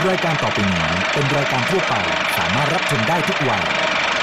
รายการต่อไปนี้เป็นรายการทั่วไปสามารถรับชมได้ทุกวัย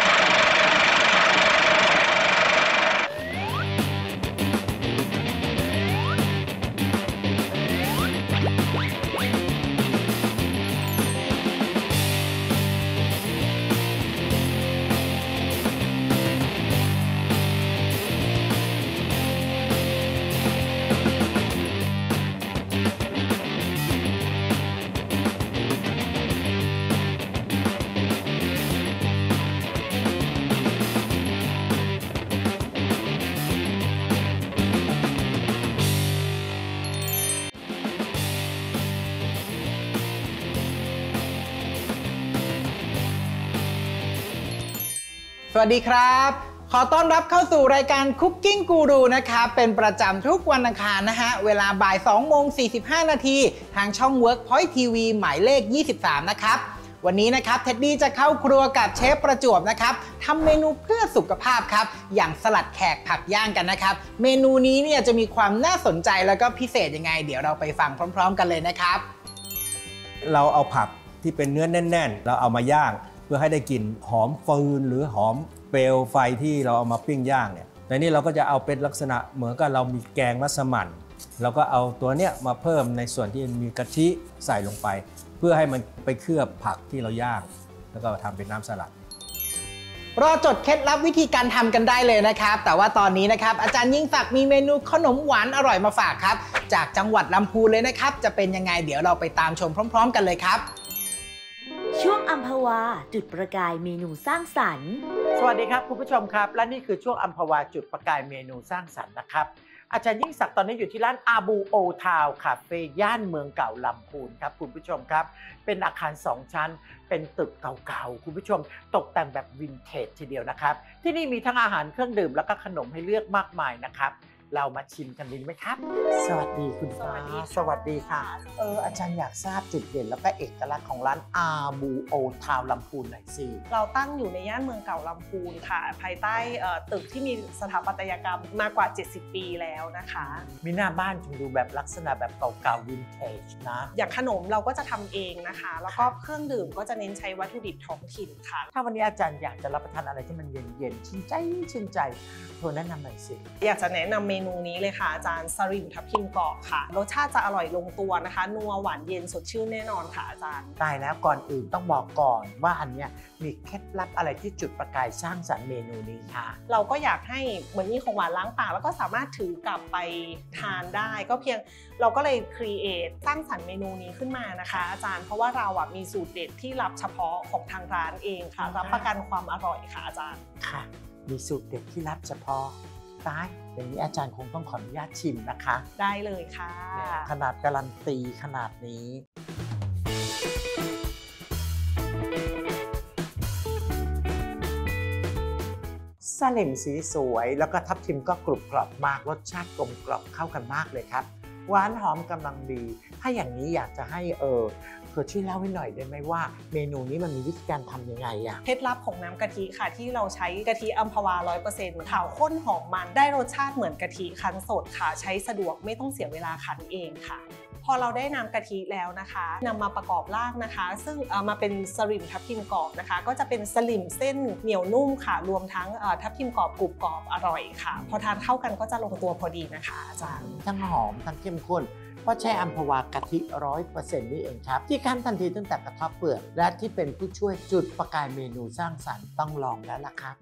สวัสดีครับขอต้อนรับเข้าสู่รายการ Cooking Guru นะครับเป็นประจำทุกวันอังคารนะฮะเวลาบ่าย 2:45 นาทีทางช่อง Workpoint TV หมายเลข 23 นะครับวันนี้นะครับเท็ดดี้จะเข้าครัวกับเชฟประจวบนะครับทำเมนูเพื่อสุขภาพครับอย่างสลัดแขกผักย่างกันนะครับเมนูนี้เนี่ยจะมีความน่าสนใจแล้วก็พิเศษยังไงเดี๋ยวเราไปฟังพร้อมๆกันเลยนะครับเราเอาผักที่เป็นเนื้อแน่นๆเราเอามาย่างเพื่อให้ได้กลิ่นหอมฟืนหรือหอมเปลวไฟที่เราเอามาปิ้งย่างเนี่ยในนี้เราก็จะเอาเป็นลักษณะเหมือนกับเรามีแกงมัสมั่นเราก็เอาตัวเนี้ยมาเพิ่มในส่วนที่มีกะทิใส่ลงไปเพื่อให้มันไปเคลือบผักที่เราย่างแล้วก็ทำเป็นน้ำสลัดรอจดเคล็ดลับวิธีการทำกันได้เลยนะครับแต่ว่าตอนนี้นะครับอาจารย์ยิ่งศักดิ์มีเมนูขนมหวานอร่อยมาฝากครับจากจังหวัดลำพูนเลยนะครับจะเป็นยังไงเดี๋ยวเราไปตามชมพร้อมๆกันเลยครับช่วงอัมพวาจุดประกายเมนูสร้างสรรค์สวัสดีครับคุณผู้ชมครับและนี่คือช่วงอัมพวาจุดประกายเมนูสร้างสรรค์นะครับอาจารย์ยิ่งศักดิ์ตอนนี้อยู่ที่ร้านอาบูโอทาวคาเฟ่ย่านเมืองเก่าลำพูนครับคุณผู้ชมครับเป็นอาคาร2ชั้นเป็นตึกเก่าๆคุณผู้ชมตกแต่งแบบวินเทจทีเดียวนะครับที่นี่มีทั้งอาหารเครื่องดื่มแล้วก็ขนมให้เลือกมากมายนะครับเรามาชิมกันดีไหมครับสวัสดีคุณฟ้าสวัสดีค่ะอาจารย์อยากทราบจุดเด่นแล้วก็เอกลักษณ์ของร้านอาบูโอทาวลำพูนหน่อยสิเราตั้งอยู่ในย่านเมืองเก่าลำพูนค่ะภายใต้ตึกที่มีสถาปัตยกรรมมากกว่า70 ปีแล้วนะคะมีหน้าบ้านจึงดูแบบลักษณะแบบเก่าๆวินเทจนะอย่างขนมเราก็จะทำเองนะคะแล้วก็เครื่องดื่มก็จะเน้นใช้วัตถุดิบท้องถิ่นค่ะถ้าวันนี้อาจารย์อยากจะรับประทานอะไรที่มันเย็นๆชื่นใจเธอแนะนำหน่อยสิอยากจะแนะนำเมนูนี้เลยค่ะอาจารย์สลิมทับทิมกรอบค่ะรสชาติจะอร่อยลงตัวนะคะนัวหวานเย็นสดชื่นแน่นอนค่ะอาจารย์ตายแล้วก่อนอื่นต้องบอกก่อนว่าอันเนี้ยมีเคล็ดลับอะไรที่จุดประกายสร้างสรรค์เมนูนี้คะเราก็อยากให้เหมือนมีของหวานล้างปากแล้วก็สามารถถือกลับไปทานได้ก็เพียงเราก็เลยครีเอทสร้างสรรค์เมนูนี้ขึ้นมานะคะอาจารย์เพราะว่าเรามีสูตรเด็ดที่รับเฉพาะของทางร้านเองค่ะรับประกันความอร่อยค่ะอาจารย์ค่ะมีสูตรเด็ดที่รับเฉพาะตายอย่างนี้อาจารย์คงต้องขออนุญาตชิมนะคะได้เลยค่ะขนาดการันตีขนาดนี้สลิมสีสวยแล้วก็ทับทิมก็กรุบกรอบมากรสชาติกลมกล่อมเข้ากันมากเลยครับหวานหอมกำลังดีถ้าอย่างนี้อยากจะให้เธอช่วยเล่าให้หน่อยได้ไหมว่าเมนูนี้มันมีวิธีการทำยังไงอะเคล็ดลับของน้ำกะทิค่ะที่เราใช้กะทิอัมพวา 100% ขาวข้นหอมมันได้รสชาติเหมือนกะทิคั้นสดค่ะใช้สะดวกไม่ต้องเสียเวลาคั้นเองค่ะพอเราได้น้ำกะทิแล้วนะคะนำมาประกอบร่างนะคะซึ่งมาเป็นสลิมทับทิมกรอบนะคะก็จะเป็นสลิมเส้นเหนียวนุ่มค่ะรวมทั้งทับทิมกรอบกรุบกรอบอร่อยค่ะพอทานเข้ากันก็จะลงตัวพอดีนะคะอาจารย์ทั้งหอมทั้งเข้มข้นเพราะใช้อัมพวากะทิ 100% นี่เองครับที่ขั้นทันทีตั้งแต่กระทบเปลือกและที่เป็นผู้ช่วยจุดประกายเมนูสร้างสรรค์ต้องลองแล้วล่ะครับ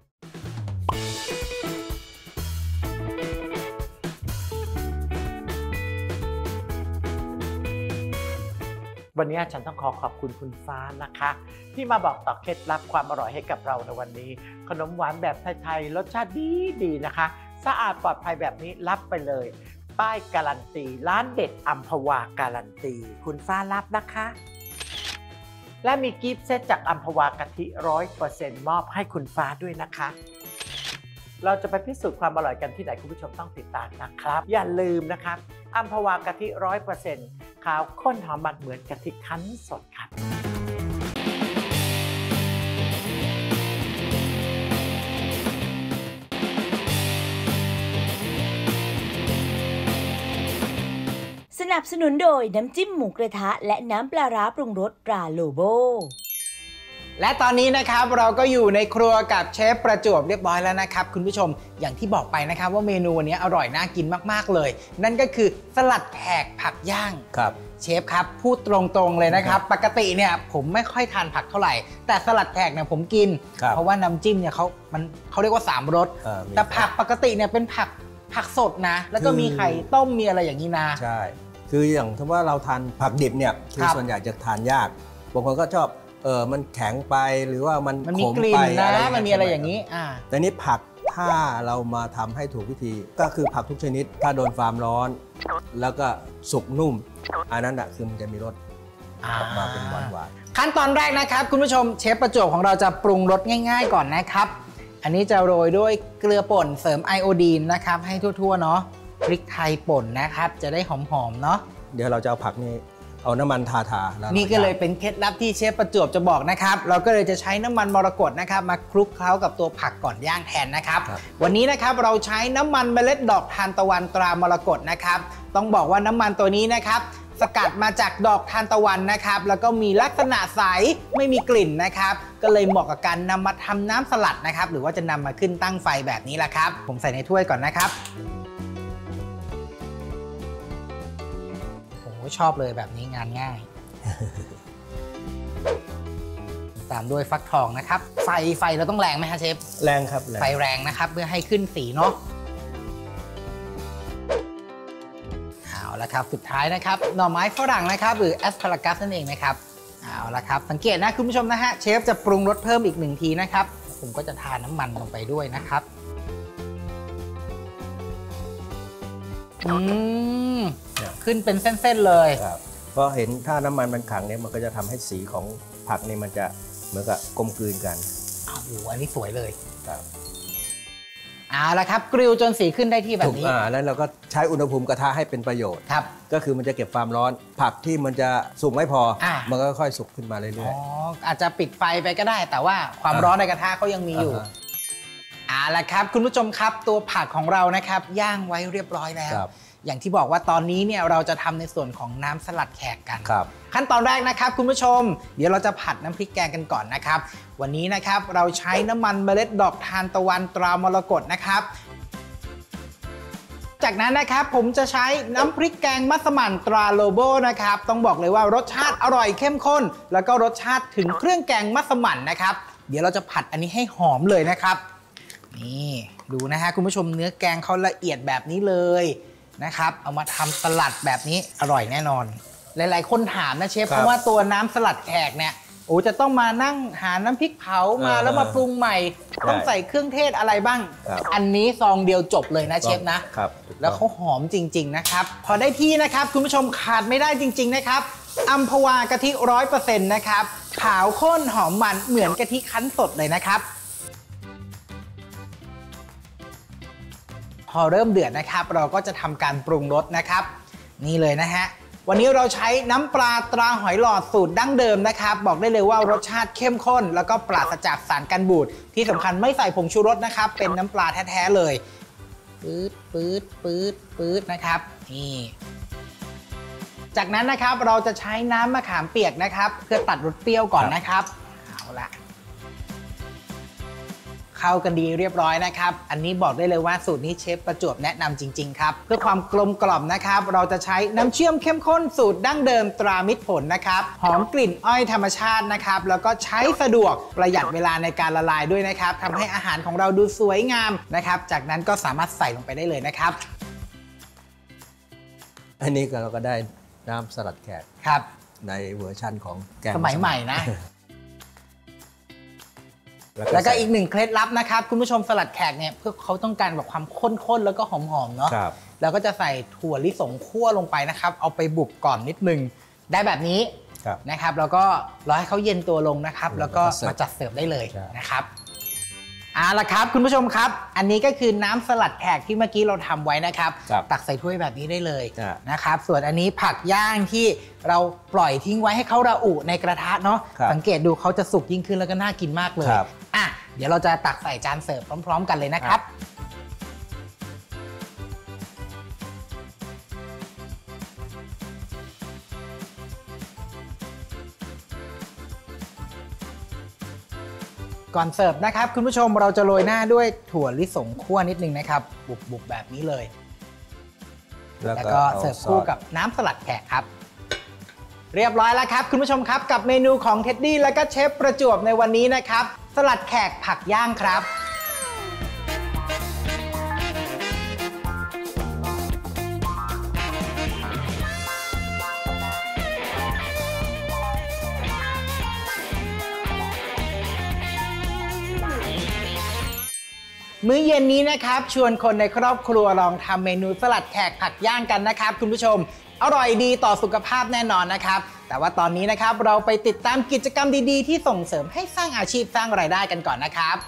วันนี้อาจารย์ต้องขอบคุณคุณฟ้านะคะที่มาบอกต่อเคล็ดลับความอร่อยให้กับเราในวันนี้ขนมหวานแบบไทยๆรสชาติดีนะคะสะอาดปลอดภัยแบบนี้รับไปเลยป้ายการันตีร้านเด็ดอัมพวาการันตีคุณฟ้ารับนะคะและมีกิฟต์เซตจากอัมพวากะทิ 100% มอบให้คุณฟ้าด้วยนะคะเราจะไปพิสูจน์ความอร่อยกันที่ไหนคุณผู้ชมต้องติดตามนะครับอย่าลืมนะครับอัมพวากะทิ 100% ขาวข้นหอมมันเหมือนกะทิคั้นสดครับสนับสนุนโดยน้ำจิ้มหมูกระทะและน้ำปลาร้าปรุงรสตราโลโบและตอนนี้นะครับเราก็อยู่ในครัวกับเชฟประจวบเรียบร้อยแล้วนะครับคุณผู้ชมอย่างที่บอกไปนะครับว่าเมนูวันนี้อร่อยน่ากินมากๆเลยนั่นก็คือสลัดแขกผักย่างครับเชฟครับพูดตรงๆเลยนะครับปกติเนี่ยผมไม่ค่อยทานผักเท่าไหร่แต่สลัดแขกเนี่ยผมกินเพราะว่าน้ำจิ้มเนี่ยเขาเรียกว่า3รสแต่ผักปกติเนี่ยเป็นผักสดนะแล้วก็มีไข่ต้มมีอะไรอย่างนี้นะใช่คืออย่างถ้าว่าเราทานผักดิบเนี่ยคือส่วนใหญ่จะทานยากบางคนก็ชอบมันแข็งไปหรือว่ามันมีกลิ่นนะมันมีอะไรอย่างนี้แต่นี้ผักถ้าเรามาทำให้ถูกวิธีก็คือผักทุกชนิดถ้าโดนความร้อนแล้วก็สุกนุ่มอันนั้นคือมันจะมีรสออกมาเป็นหวานๆขั้นตอนแรกนะครับคุณผู้ชมเชฟประจวบของเราจะปรุงรสง่ายๆก่อนนะครับอันนี้จะโรยด้วยเกลือป่นเสริมไอโอดีนนะครับให้ทั่วๆเนาะพริกไทยป่นนะครับจะได้หอมๆเนาะเดี๋ยวเราจะเอาผักนี่เอาน้ำมันทานี่ก็เลยเป็นเคล็ดลับที่เชฟประจวบจะบอกนะครับเราก็เลยจะใช้น้ำมันมรกตนะครับมาคลุกเคล้ากับตัวผักก่อนย่างแทนนะครับวันนี้นะครับเราใช้น้ำมันเมล็ดดอกทานตะวันตรามรกตนะครับต้องบอกว่าน้ำมันตัวนี้นะครับสกัดมาจากดอกทานตะวันนะครับแล้วก็มีลักษณะใสไม่มีกลิ่นนะครับก็เลยเหมาะกับการนำมาทำน้ำสลัดนะครับหรือว่าจะนำมาขึ้นตั้งไฟแบบนี้แหละครับผมใส่ในถ้วยก่อนนะครับชอบเลยแบบนี้งานง่าย ตามด้วยฟักทองนะครับไฟเราต้องแรงไหมฮะเชฟแรงครับไฟแรงนะครับเพื่อให้ขึ้นสีเนาะเอาละครับสุดท้ายนะครับหน่อไม้ฝรั่งนะครับหรือแอสพารากัสนั่นเองนะครับเอาละครับสังเกตนะคุณผู้ชมนะฮะเชฟจะปรุงรสเพิ่มอีก1ทีนะครับผมก็จะทาน้ำมันลงไปด้วยนะครับขึ้นเป็นเส้นๆเลยเพราะเห็นถ้าน้ำมันมันขังเนี่ยมันก็จะทำให้สีของผักนี่มันจะเหมือนกับกลมกลืนกันโอ้โหอันนี้สวยเลยครับเอาละครับกริลจนสีขึ้นได้ที่แบบนี้แล้วเราก็ใช้อุณหภูมิกระทะให้เป็นประโยชน์ครับก็คือมันจะเก็บความร้อนผักที่มันจะสุกไม่พอมันก็ค่อยสุกขึ้นมาเรื่อยๆอาจจะปิดไฟไปก็ได้แต่ว่าความร้อนในกระทะเขายังมีอยู่เอาละครับคุณผู้ชมครับตัวผักของเรานะครับย่างไว้เรียบร้อยแล้วอย่างที่บอกว่าตอนนี้เนี่ยเราจะทำในส่วนของน้ำสลัดแขกกันขั้นตอนแรกนะครับคุณผู้ชมเดี๋ยวเราจะผัดน้ำพริกแกงกันก่อนนะครับวันนี้นะครับเราใช้น้ำมันเมล็ดดอกทานตะวันตรามรกตนะครับจากนั้นนะครับผมจะใช้น้ำพริกแกงมัสมั่นตราโลโบนะครับต้องบอกเลยว่ารสชาติอร่อยเข้มข้นแล้วก็รสชาติถึงเครื่องแกงมัสมั่นนะครับเดี๋ยวเราจะผัดอันนี้ให้หอมเลยนะครับนี่ดูนะฮะคุณผู้ชมเนื้อแกงเขาละเอียดแบบนี้เลยนะครับเอามาทำสลัดแบบนี้อร่อยแน่นอนหลายๆคนถามนะเชฟเพราะว่าตัวน้ำสลัดแขกเนี่ยโอ้จะต้องมานั่งหาน้ำพริกเผามาแล้วมาปรุงใหม่ต้องใส่เครื่องเทศอะไรบ้างอันนี้ซองเดียวจบเลยนะเชฟนะแล้วเขาหอมจริงๆนะครับพอได้ที่นะครับคุณผู้ชมขาดไม่ได้จริงๆนะครับอัมพวากะทิ 100% นะครับขาวข้นหอมมันเหมือนกะทิคั้นสดเลยนะครับพอเริ่มเดือดนะครับเราก็จะทำการปรุงรสนะครับนี่เลยนะฮะวันนี้เราใช้น้ำปลาตราหอยหลอดสูตรดั้งเดิมนะครับบอกได้เลยว่ารสชาติเข้มข้นแล้วก็ปราศจากสารกันบูดที่สำคัญไม่ใส่ผงชูรสนะครับเป็นน้ำปลาแท้ๆเลยปื๊ดนะครับนี่จากนั้นนะครับเราจะใช้น้ำมะขามเปียกนะครับเพื่อตัดรสเปรี้ยวก่อนนะครับเอาละเข้ากันดีเรียบร้อยนะครับอันนี้บอกได้เลยว่าสูตรนี้เชฟประจวบแนะนำจริงๆครับเพื่อความกลมกล่อมนะครับเราจะใช้น้ำเชื่อมเข้มข้นสูตรดั้งเดิมตรามิตรผลนะครับหอมกลิ่นอ้อยธรรมชาตินะครับแล้วก็ใช้สะดวกประหยัดเวลาในการละลายด้วยนะครับทำให้อาหารของเราดูสวยงามนะครับจากนั้นก็สามารถใส่ลงไปได้เลยนะครับอันนี้เราก็ได้น้ำสลัดแขกครับในเวอร์ชั่นของแกงสมัยใหม่นะแล้วก็อีกหนึ่งเคล็ดลับนะครับคุณผู้ชมสลัดแขกเนี่ยเพื่อเขาต้องการแบบความข้นๆแล้วก็หอมๆเนาะแล้วก็จะใส่ถั่วลิสงคั่วลงไปนะครับเอาไปบุบก่อนนิดนึงได้แบบนี้นะครับแล้วก็รอให้เขาเย็นตัวลงนะครับแล้วก็มาจัดเสิร์ฟได้เลยนะครับเอาละครับคุณผู้ชมครับอันนี้ก็คือน้ำสลัดแขกที่เมื่อกี้เราทำไว้นะครับตักใส่ถ้วยแบบนี้ได้เลยนะครับส่วนอันนี้ผักย่างที่เราปล่อยทิ้งไว้ให้เขาระอุในกระทะเนาะสังเกตดูเขาจะสุกยิ่งขึ้นแล้วก็น่ากินมากเลยเดี๋ยวเราจะตักใส่จานเสิร์ฟพร้อมๆกันเลยนะครับก่อนเสิร์ฟนะครับคุณผู้ชมเราจะโรยหน้าด้วยถั่วลิสงคั่วนิดนึงนะครับบุบๆแบบนี้เลยแล้วก็เสิร์ฟคู่กับน้ำสลัดแขกครับเรียบร้อยแล้วครับคุณผู้ชมครับกับเมนูของเท็ดดี้และก็เชฟประจวบในวันนี้นะครับสลัดแขกผักย่างครับมื้อเย็นนี้นะครับชวนคนในครอบครัวลองทำเมนูสลัดแขกผักย่างกันนะครับคุณผู้ชมอร่อยดีต่อสุขภาพแน่นอนนะครับแต่ว่าตอนนี้นะครับเราไปติดตามกิจกรรมดีๆที่ส่งเสริมให้สร้างอาชีพสร้างรายได้กันก่อนนะครับ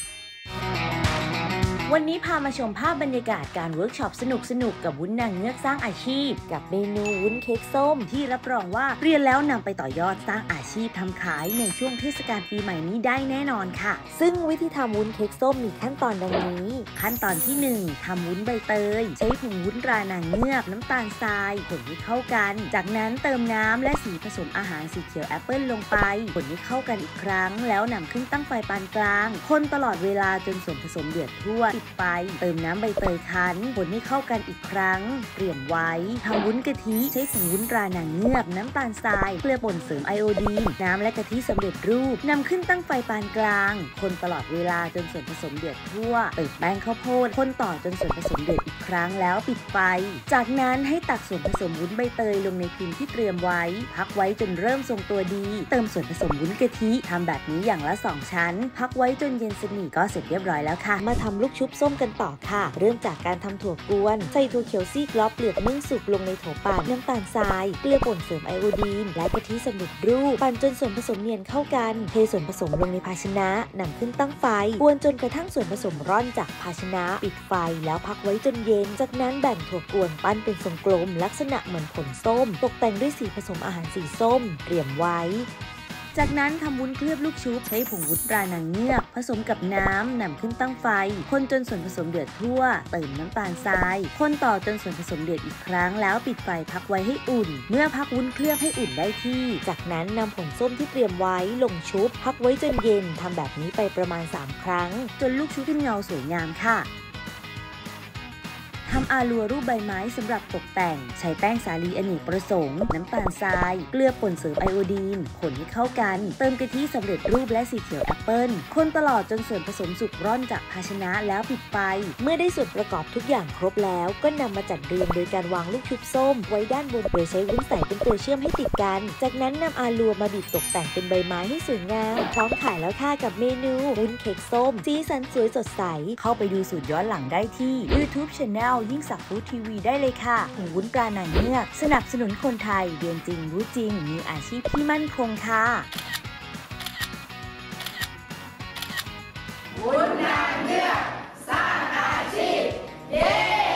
วันนี้พามาชมภาพบรรยากาศการเวิร์กช็อปสนุกๆกับวุ้นนางเงือกสร้างอาชีพกับเมนูวุ้นเค้กส้มที่รับรองว่าเรียนแล้วนำไปต่อยอดสร้างอาชีพทำขายในช่วงเทศกาลปีใหม่นี้ได้แน่นอนค่ะซึ่งวิธีทำวุ้นเค้กส้มมีขั้นตอนดังนี้ขั้นตอนที่ 1ทำวุ้นใบเตยใช้ผงวุ้นตรานางเงือกน้ำตาลทรายคนให้เข้ากันจากนั้นเติมน้ำและสีผสมอาหารสีเขียวแอปเปิลลงไปคนให้เข้ากันอีกครั้งแล้วนำขึ้นตั้งไฟปานกลางคนตลอดเวลาจนส่วนผสมเดือดทั่วปิดไฟเติมน้ำใบเตยคั้นคนให้เข้ากันอีกครั้งเตรียมไว้ทำวุ้นกะทิใช้ผงวุ้นตรานางเงือกน้ำตาลทรายเกลือป่นเสริมไอโอดีนน้ำและกะทิสำเร็จรูปนำขึ้นตั้งไฟปานกลางคนตลอดเวลาจนส่วนผสมเดือดทั่วเติมแป้งข้าวโพดคนต่อจนส่วนผสมเดือดอีกครั้งแล้วปิดไฟจากนั้นให้ตักส่วนผสมวุ้นใบเตยลงในพิมพ์ที่เตรียมไว้พักไว้จนเริ่มทรงตัวดีเติมส่วนผสมวุ้นกะทิทำแบบนี้อย่างละ2ชั้นพักไว้จนเย็นสนิทก็เสร็จเรียบร้อยแล้วค่ะมาทำลูกชุบส้มกันต่อค่ะเริ่มจากการทำถั่วกวนใส่ถั่วเขียวซีกล้อเปลือกนึ่งสุกลงในโถปั่นน้ำตาลทรายเกลือป่นเสริมไอโอดีนและกะทิสำเร็จรูปปั่นจนส่วนผสมเนียนเข้ากันเทส่วนผสมลงในภาชนะนำขึ้นตั้งไฟกวนจนกระทั่งส่วนผสมร่อนจากภาชนะปิดไฟแล้วพักไว้จนเย็นจากนั้นแบ่งถั่วกวนปั้นเป็นทรงกลมลักษณะเหมือนผลส้มตกแต่งด้วยสีผสมอาหารสีส้มเตรียมไว้จากนั้นทำวุ้นเคลือบลูกชุบใช้ผงวุ้นตรานางเงือกผสมกับน้ำนำขึ้นตั้งไฟคนจนส่วนผสมเดือดทั่วเติมน้ำตาลทรายคนต่อจนส่วนผสมเดือดอีกครั้งแล้วปิดไฟพักไว้ให้อุ่นเมื่อพักวุ้นเคลือบให้อุ่นได้ที่จากนั้นนำผงส้มที่เตรียมไว้ลงชุบพักไว้จนเย็นทำแบบนี้ไปประมาณ3ครั้งจนลูกชุบขึ้นเงาสวยงามค่ะทำอาลัวรูปใบไม้สำหรับตกแต่งใช้แป้งสาลีอเนกประสงค์น้ำตาลทรายเกลือป่นเสริมไอโอดีนคนให้เข้ากันเติมกะทิสำเร็จรูปและสีเขียวแอปเปิลคนตลอดจนส่วนผสมสุกร่อนจากภาชนะแล้วปิดไฟเมื่อได้ส่วนประกอบทุกอย่างครบแล้วก็นำมาจัดเรียงโดยการวางลูกชุบส้มไว้ด้านบนโดยใช้วุ้นใสเป็นตัวเชื่อมให้ติดกันจากนั้นนำอาลัวมาบีบตกแต่งเป็นใบไม้ให้สวยงามพร้อมขายแล้วค่ะกับเมนูวุ้นเค้กส้มสีสันสวยสดใสเข้าไปดูสูตรย้อนหลังได้ที่ YouTube Channel ยิ่งศักดิ์ฟู้ดทีวีได้เลยค่ะผงวุ้นปลานางเงือกสนับสนุนคนไทยเรียนจริงรู้จริงมีอาชีพที่มั่นคงค่ะวุ้นนางเงือกสร้างอาชีพเย้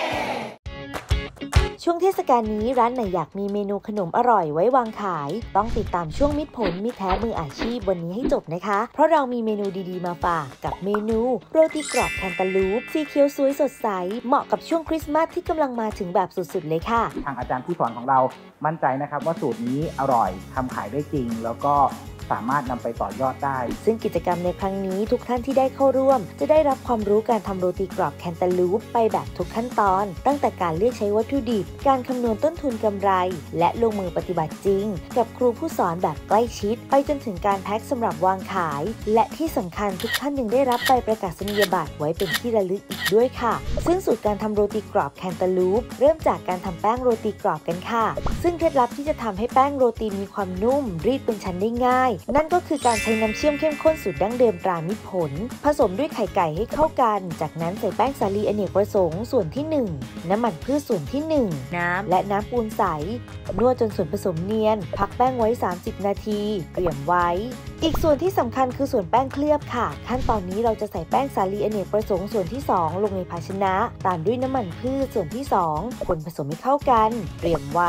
ช่วงเทศกาลนี้ร้านไหนอยากมีเมนูขนมอร่อยไว้วางขายต้องติดตามช่วงมิตรผลมิตรแท้มืออาชีพวันนี้ให้จบนะคะเพราะเรามีเมนูดีๆมาฝากกับเมนูโรตีกรอบแคนตาลูปสีเขียวสวยสดใสเหมาะกับช่วงคริสต์มาสที่กำลังมาถึงแบบสุดๆเลยค่ะทางอาจารย์ผู้สอนของเรามั่นใจนะครับว่าสูตรนี้อร่อยทำขายได้จริงแล้วก็สามารถนำไปต่อยอดได้ซึ่งกิจกรรมในครั้งนี้ทุกท่านที่ได้เข้าร่วมจะได้รับความรู้การทำโรตีกรอบแคนตาลูปไปแบบทุกขั้นตอนตั้งแต่การเลือกใช้วัตถุดิบการคำนวณต้นทุนกำไรและลงมือปฏิบัติจริงกับครูผู้สอนแบบใกล้ชิดไปจนถึงการแพ็คสำหรับวางขายและที่สำคัญทุกท่านยังได้รับใบประกาศนียบัตรไว้เป็นที่ระลึกอีกด้วยค่ะซึ่งสูตรการทำโรตีกรอบแคนตาลูปเริ่มจากการทำแป้งโรตีกรอบกันค่ะซึ่งเคล็ดลับที่จะทำให้แป้งโรตีมีความนุ่มรีดเป็นชั้นได้ง่ายนั่นก็คือการใช้น้ำเชื่อมเข้มข้นสูตรดั้งเดิมตรามิตรผลผสมด้วยไข่ไก่ให้เข้ากันจากนั้นใส่แป้งสาลีอเนกประสงค์ส่วนที่1น้ำมันพืชส่วนที่1น้ำและน้ำปูนใสนวดจนส่วนผสมเนียนพักแป้งไว้30นาทีเตรียมไว้อีกส่วนที่สำคัญคือส่วนแป้งเคลือบค่ะขั้นตอนนี้เราจะใส่แป้งสาลีอเนกประสงค์ส่วนที่2ลงในภาชนะตามด้วยน้ำมันพืชส่วนที่2คนผสมให้เข้ากันเตรียมไว้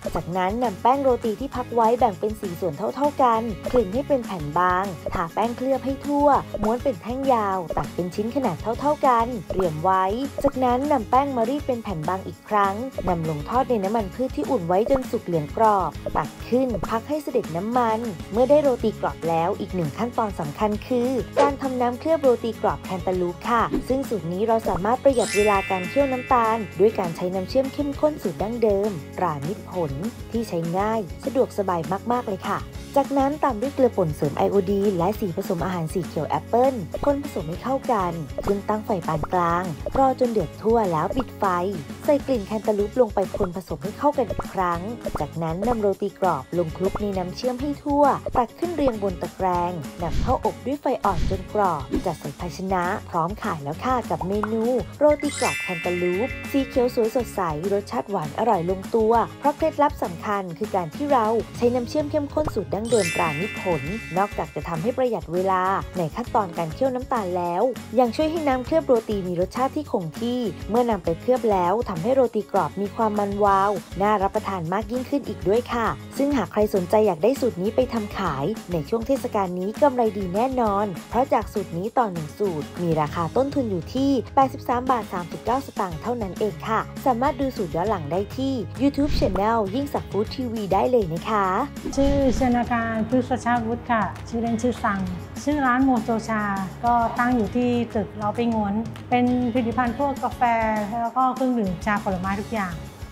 จากนั้นนำแป้งโรตีที่พักไว้แบ่งเป็น4ส่วนเท่าๆกันคลึงให้เป็นแผ่นบางทาแป้งเคลือบให้ทั่วม้วนเป็นแท่งยาวตัดเป็นชิ้นขนาดเท่าๆกันเตรียมไว้จากนั้นนำแป้งมารีดเป็นแผ่นบางอีกครั้งนำลงทอดในน้ำมันพืชที่อุ่นไว้จนสุกเหลืองกรอบตักขึ้นพักให้เสด็จน้ำมันเมื่อได้โรตีกรอบแล้วอีกหนึ่งขั้นตอนสำคัญคือการทำน้ำเคลือบโรตีกรอบแคนตาลูปค่ะซึ่งสูตรนี้เราสามารถประหยัดเวลาการเคี่ยวน้ำตาลด้วยการใช้น้ำเชื่อมเข้มข้นสูตรดั้งเดิมตรามิตรผลที่ใช้ง่ายสะดวกสบายมากๆเลยค่ะจากนั้นตามด้วยเกลือป่นเสริมไอโอดีนและสีผสมอาหารสีเขียวแอปเปิ้ลคนผสมให้เข้ากันขึ้นตั้งไฟปานกลางรอจนเดือดทั่วแล้วปิดไฟใส่กลิ่นแคนตาลูปลงไปคนผสมให้เข้ากันอีกครั้งจากนั้นนำโรตีกรอบลงคลุกในน้ำเชื่อมให้ทั่วตักขึ้นเรียงบนตะแกรงนำเข้าอบด้วยไฟอ่อนจนกรอบจัดใส่ภาชนะพร้อมขายแล้วค่ะกับเมนูโรตีกรอบแคนตาลูปสีเขียวสวยสดใสรสชาติหวานอร่อยลงตัวเพราะเคล็ดลับสำคัญคือการที่เราใช้น้ำเชื่อมเข้มข้นสูตรดั้งเดิมตรามิตรผลนอกจากจะทำให้ประหยัดเวลาในขั้นตอนการเคี่ยวน้ำตาลแล้วยังช่วยให้น้ำเคลือบโรตีมีรสชาติที่คงที่เมื่อนำไปเคลือบแล้วทำให้โรตีกรอบมีความมันวาวน่ารับประทานมากยิ่งขึ้นอีกด้วยค่ะซึ่งหากใครสนใจอยากได้สูตรนี้ไปทำขายในช่วงเทศกาลนี้กำไรดีแน่นอนเพราะจากสูตรนี้ต่อ1สูตรมีราคาต้นทุนอยู่ที่83 บาท 39 สตางค์เท่านั้นเองค่ะสามารถดูสูตรย้อนหลังได้ที่ YouTube Channel ยิ่งศักดิ์ฟู้ดทีวีได้เลยนะคะชื่อชนการพฤกษชาวุฒิค่ะชื่อเล่นชื่อสังชื่อร้านโมโตชาก็ตั้งอยู่ที่ตึกเราไปงวนเป็นผลิตภัณฑ์พวกกาแฟแล้วก็เครื่องดื่มชาผลไม้ทุกอย่าง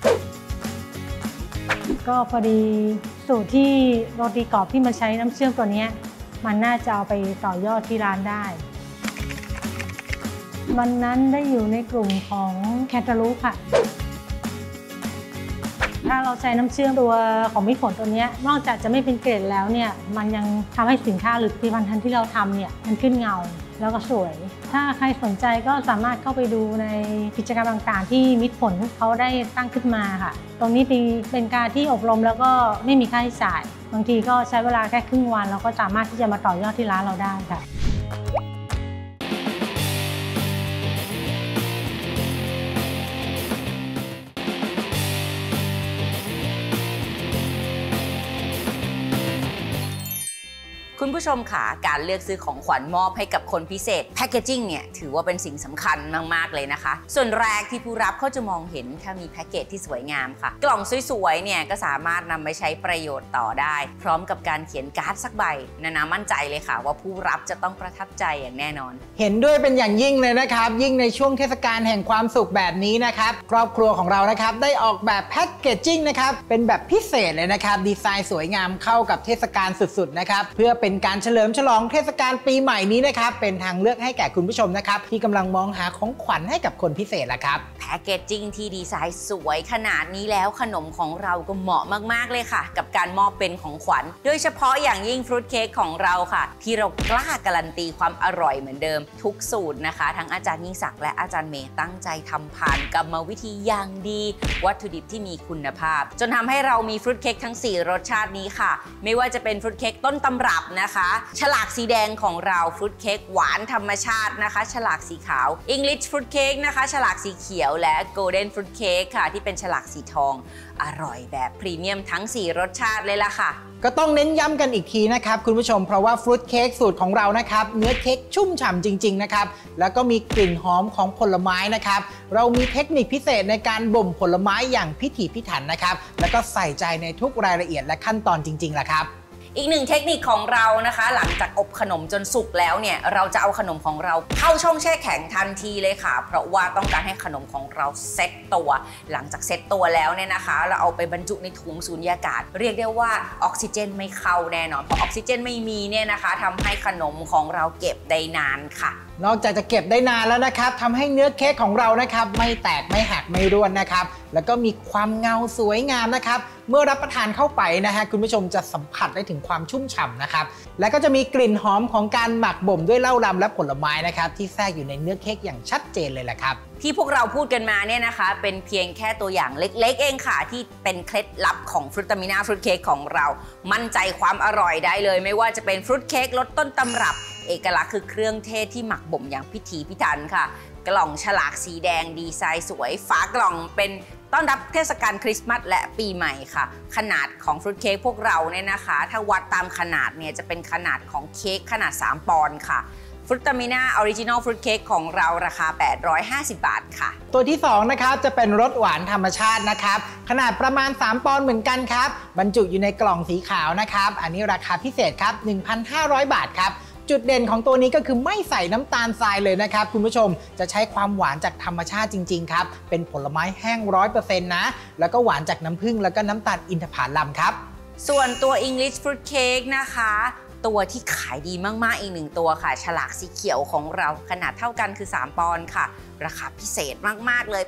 ก็พอดีสูตรที่โรตีกรอบที่มาใช้น้ำเชื่อมตัวนี้มันน่าจะเอาไปต่อยอดที่ร้านได้วันนั้นได้อยู่ในกลุ่มของแคนตาลูปค่ะถ้าเราใช้น้ำเชื่อมตัวของมิตรผลตัวนี้นอกจากจะไม่เป็นเกล็ดแล้วเนี่ยมันยังทำให้สินค้าหรือผลิตภัณฑ์ที่เราทำเนี่ยมันขึ้นเงาแล้วก็สวยถ้าใครสนใจก็สามารถเข้าไปดูในกิจกรรมต่างๆที่มิตรผลเขาได้ตั้งขึ้นมาค่ะตรงนี้เป็นการที่อบรมแล้วก็ไม่มีค่าใช้จ่ายบางทีก็ใช้เวลาแค่ครึ่งวันเราก็สามารถที่จะมาต่อยอดที่ร้านเราได้ค่ะคุณผู้ชมค่ะการเลือกซื้อของขวัญมอบให้กับคนพิเศษแพคเกจิ้งเนี่ยถือว่าเป็นสิ่งสำคัญมากๆเลยนะคะส่วนแรกที่ผู้รับเขาจะมองเห็นถ้ามีแพ็กเกจที่สวยงามค่ะกล่องสวยๆเนี่ยก็สามารถนำไปใช้ประโยชน์ต่อได้พร้อมกับการเขียนการ์ดสักใบนามั่นใจเลยค่ะว่าผู้รับจะต้องประทับใจอย่างแน่นอนเห็นด้วยเป็นอย่างยิ่งเลยนะครับยิ่งในช่วงเทศกาลแห่งความสุขแบบนี้นะครับครอบครัวของเรานะครับได้ออกแบบแพ็กเกจจิ้งนะครับเป็นแบบพิเศษเลยนะครับดีไซน์สวยงามเข้ากับเทศกาลสุดๆนะครับเพื่อเป็นการเฉลิมฉลองเทศกาลปีใหม่นี้นะครับเป็นทางเลือกให้แก่คุณผู้ชมนะครับที่กำลังมองหาของขวัญให้กับคนพิเศษละครับแพ็กเกจจิ้งที่ดีไซน์สวยขนาดนี้แล้วขนมของเราก็เหมาะมากๆเลยค่ะกับการมอบเป็นของขวัญโดยเฉพาะอย่างยิ่งฟรุตเค้กของเราค่ะที่เรากล้าการันตีความอร่อยเหมือนเดิมทุกสูตรนะคะทั้งอาจารย์ยิ่งศักดิ์และอาจารย์เมย์ตั้งใจทำผ่านกรรมวิธีอย่างดีวัตถุดิบที่มีคุณภาพจนทำให้เรามีฟรุตเค้กทั้ง4รสชาตินี้ค่ะไม่ว่าจะเป็นฟรุตเค้กต้นตำรับนะคะฉลากสีแดงของเราฟรุตเค้กหวานธรรมชาตินะคะฉลากสีขาว English Fruit Cake นะคะฉลากสีเขียวและ Golden Fruit Cake ค่ะที่เป็นฉลากสีทองอร่อยแบบพรีเมียมทั้ง4รสชาติเลยล่ะค่ะก็ต้องเน้นย้ำกันอีกทีนะครับคุณผู้ชมเพราะว่าฟรุตเค้กสูตรของเรานะครับเนื้อเค้กชุ่มฉ่ำจริงๆนะครับแล้วก็มีกลิ่นหอมของผลไม้นะครับเรามีเทคนิคพิเศษในการบ่มผลไม้อย่างพิถีพิถันนะครับแล้วก็ใส่ใจในทุกรายละเอียดและขั้นตอนจริงๆล่ะครับอีกหนึ่งเทคนิคของเรานะคะหลังจากอบขนมจนสุกแล้วเนี่ยเราจะเอาขนมของเราเข้าช่องแช่แข็งทันทีเลยค่ะเพราะว่าต้องการให้ขนมของเราเซ็ตตัวหลังจากเซ็ตตัวแล้วเนี่ยนะคะเราเอาไปบรรจุในถุงสูญญากาศเรียกได้ว่าออกซิเจนไม่เข้าแน่นอนเพราะออกซิเจนไม่มีเนี่ยนะคะทำให้ขนมของเราเก็บได้นานค่ะนอกจากจะเก็บได้นานแล้วนะครับทำให้เนื้อเค้กของเรานะครับไม่แตกไม่หักไม่ร่วนนะครับแล้วก็มีความเงาสวยงามนะครับเมื่อรับประทานเข้าไปนะฮะคุณผู้ชมจะสัมผัสได้ถึงความชุ่มฉ่ำนะครับและก็จะมีกลิ่นหอมของการหมักบ่มด้วยเหล้ารำและผลไม้นะครับที่แทรกอยู่ในเนื้อเค้กอย่างชัดเจนเลยแหละครับที่พวกเราพูดกันมาเนี่ยนะคะเป็นเพียงแค่ตัวอย่างเล็กๆเองค่ะที่เป็นเคล็ดลับของฟรุตามิน่าฟรุตเค้กของเรามั่นใจความอร่อยได้เลยไม่ว่าจะเป็นฟรุตเค้กรสต้นตำรับเอกลักษณ์คือเครื่องเทศที่หมักบ่มอย่างพิถีพิถันค่ะกล่องฉลากสีแดงดีไซน์สวยฝากล่องเป็นต้อนรับเทศกาลคริสต์มาสและปีใหม่ค่ะขนาดของฟรุตเค้กพวกเราเนี่ยนะคะถ้าวัดตามขนาดเนี่ยจะเป็นขนาดของเค้กขนาด3 ปอนด์ค่ะฟรุตตามิน่าออริจินอลฟรุตเค้กของเราราคา850 บาทค่ะตัวที่2นะครับจะเป็นรสหวานธรรมชาตินะครับขนาดประมาณ3 ปอนด์เหมือนกันครับบรรจุอยู่ในกล่องสีขาวนะครับอันนี้ราคาพิเศษครับ 1,500 บาทครับจุดเด่นของตัวนี้ก็คือไม่ใส่น้ำตาลทรายเลยนะครับคุณผู้ชมจะใช้ความหวานจากธรรมชาติจริงๆครับเป็นผลไม้แห้ง 100% นะแล้วก็หวานจากน้ำผึ้งแล้วก็น้ำตาลอินทผลัมครับส่วนตัว English Fruit Cake นะคะตัวที่ขายดีมากๆอีก1ตัวค่ะฉลากสีเขียวของเราขนาดเท่ากันคือ3 ปอนด์ค่ะราคาพิเศษมากๆเลย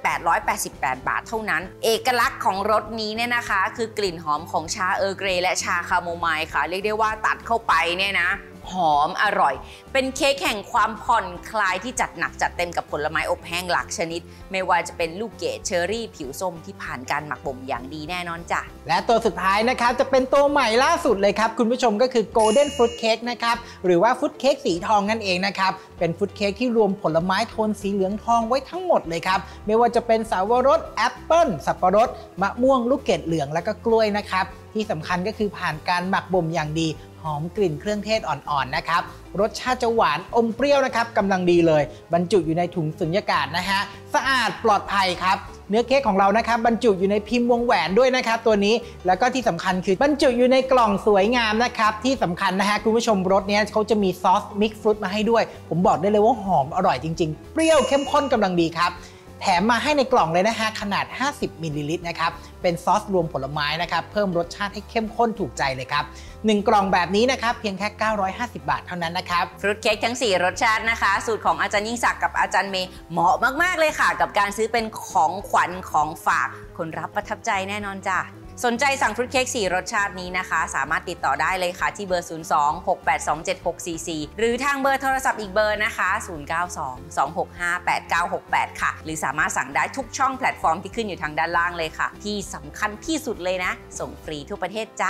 888 บาทเท่านั้นเอกลักษณ์ของรสนี้เนี่ยนะคะคือกลิ่นหอมของชาเออร์เกรย์และชาคาโมไมล์ค่ะเรียกได้ว่าตัดเข้าไปเนี่ยนะหอมอร่อยเป็นเค้กแห่งความผ่อนคลายที่จัดหนักจัดเต็มกับผลไม้อบแห้งหลากชนิดไม่ว่าจะเป็นลูกเกดเชอร์รี่ผิวส้มที่ผ่านการหมักบ่มอย่างดีแน่นอนจ้ะและตัวสุดท้ายนะครับจะเป็นตัวใหม่ล่าสุดเลยครับคุณผู้ชมก็คือ Golden Fruit Cake นะครับหรือว่าฟุตเค้กสีทองนั่นเองนะครับเป็นฟุตเค้กที่รวมผลไม้โทนสีเหลืองทองไว้ทั้งหมดเลยครับไม่ว่าจะเป็นสาวรสแอปเปิ้ลสับปะรดมะม่วงลูกเกดเหลืองและก็กล้วยนะครับที่สำคัญก็คือผ่านการหมักบ่มอย่างดีหอมกลิ่นเครื่องเทศอ่อนๆนะครับรสชาติจะหวานอมเปรี้ยวนะครับกำลังดีเลยบรรจุอยู่ในถุงสุญญากาศนะฮะสะอาดปลอดภัยครับเนื้อเค้กของเรานะครับบรรจุอยู่ในพิมพ์วงแหวนด้วยนะครับตัวนี้แล้วก็ที่สำคัญคือบรรจุอยู่ในกล่องสวยงามนะครับที่สำคัญนะฮะคุณผู้ชมรสนี้เขาจะมีซอสมิกซ์ฟรุตมาให้ด้วยผมบอกได้เลยว่าหอมอร่อยจริงๆเปรี้ยวเข้มข้นกำลังดีครับแถมมาให้ในกล่องเลยนะฮะขนาด50 มิลลิลิตรนะครับเป็นซอสรวมผลไม้นะครับเพิ่มรสชาติให้เข้มข้นถูกใจเลยครับ1 กล่องแบบนี้นะครับเพียงแค่950 บาทเท่านั้นนะครับฟรุตเค้กทั้ง4รสชาตินะคะสูตรของอาจารย์ยิ่งศักดิ์กับอาจารย์เมย์เหมาะมากๆเลยค่ะกับการซื้อเป็นของขวัญของฝากคนรับประทับใจแน่นอนจ้ะสนใจสั่งฟรุตเค้ก4รสชาตินี้นะคะสามารถติดต่อได้เลยค่ะที่เบอร์ 02-682-7644 หรือทางเบอร์โทรศัพท์อีกเบอร์นะคะ 092-265-8968 ค่ะหรือสามารถสั่งได้ทุกช่องแพลตฟอร์มที่ขึ้นอยู่ทางด้านล่างเลยค่ะที่สำคัญที่สุดเลยนะส่งฟรีทั่วประเทศจ้า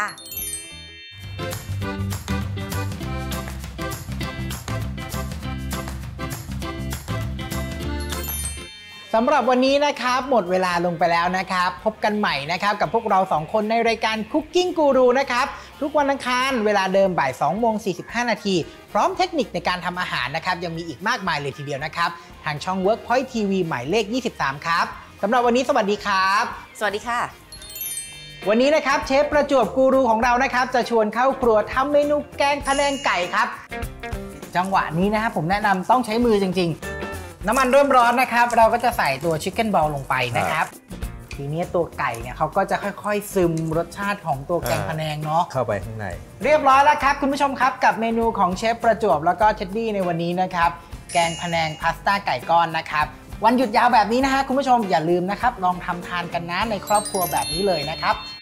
สำหรับวันนี้นะครับหมดเวลาลงไปแล้วนะครับพบกันใหม่นะครับกับพวกเรา2คนในรายการ Cooking Guru นะครับทุกวันอังคารเวลาเดิมบ่าย 2:45 นาทีพร้อมเทคนิคในการทำอาหารนะครับยังมีอีกมากมายเลยทีเดียวนะครับทางช่อง Workpoint TV หมายเลข 23 ครับสำหรับวันนี้สวัสดีครับสวัสดีค่ะวันนี้นะครับเชฟประจวบกูรูของเรานะครับจะชวนเข้าครัวทำเมนูแกงพะแนงไก่ครับจังหวะนี้นะครับผมแนะนำต้องใช้มือจริงๆน้ำมันเริ่มร้อนนะครับเราก็จะใส่ตัวชิคเก้นบอลลงไปนะครับทีนี้ตัวไก่เนี่ยเขาก็จะค่อยๆซึมรสชาติของตัวแกงพะแนงเนาะเข้าไปข้างในเรียบร้อยแล้วครับคุณผู้ชมครับกับเมนูของเชฟประจวบแล้วก็เท็ดดี้ในวันนี้นะครับแกงพะแนงพาสต้าไก่ก้อนนะครับวันหยุดยาวแบบนี้นะฮะคุณผู้ชมอย่าลืมนะครับลองทำทานกันนะในครอบครัวแบบนี้เลยนะครับ